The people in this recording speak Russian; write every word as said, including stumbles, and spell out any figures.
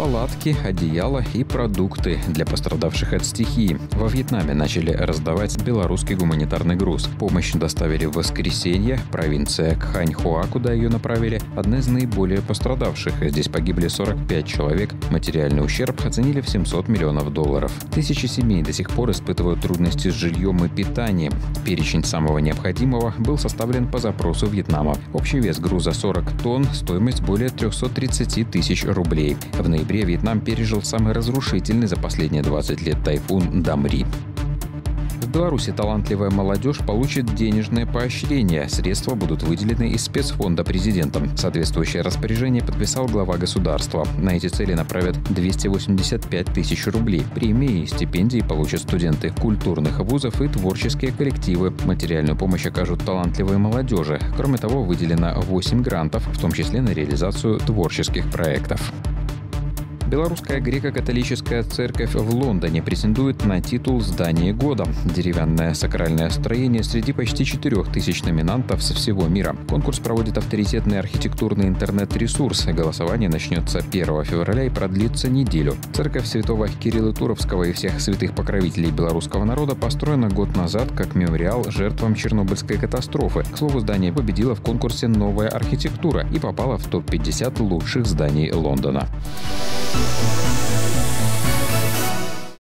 палатки, одеяла и продукты для пострадавших от стихии. Во Вьетнаме начали раздавать белорусский гуманитарный груз. Помощь доставили в воскресенье. Провинция Кханьхуа, куда ее направили, одна из наиболее пострадавших. Здесь погибли сорок пять человек. Материальный ущерб оценили в семьсот миллионов долларов. Тысячи семей до сих пор испытывают трудности с жильем и питанием. Перечень самого необходимого был составлен по запросу Вьетнама. Общий вес груза сорок тонн, стоимость более триста тридцать тысяч рублей. В ноябре Вьетнам пережил самый разрушительный за последние двадцать лет тайфун Дамри. В Беларуси талантливая молодежь получит денежное поощрение. Средства будут выделены из спецфонда президентом. Соответствующее распоряжение подписал глава государства. На эти цели направят двести восемьдесят пять тысяч рублей. Премии и стипендии получат студенты культурных вузов и творческие коллективы. Материальную помощь окажут талантливой молодежи. Кроме того, выделено восемь грантов, в том числе на реализацию творческих проектов. Белорусская греко-католическая церковь в Лондоне претендует на титул «Здание года». Деревянное сакральное строение среди почти четырех тысяч номинантов со всего мира. Конкурс проводит авторитетный архитектурный интернет-ресурс. Голосование начнется первого февраля и продлится неделю. Церковь святого Кирилла Туровского и всех святых покровителей белорусского народа построена год назад как мемориал жертвам Чернобыльской катастрофы. К слову, здание победило в конкурсе «Новая архитектура» и попало в топ пятьдесят лучших зданий Лондона. We'll be right back.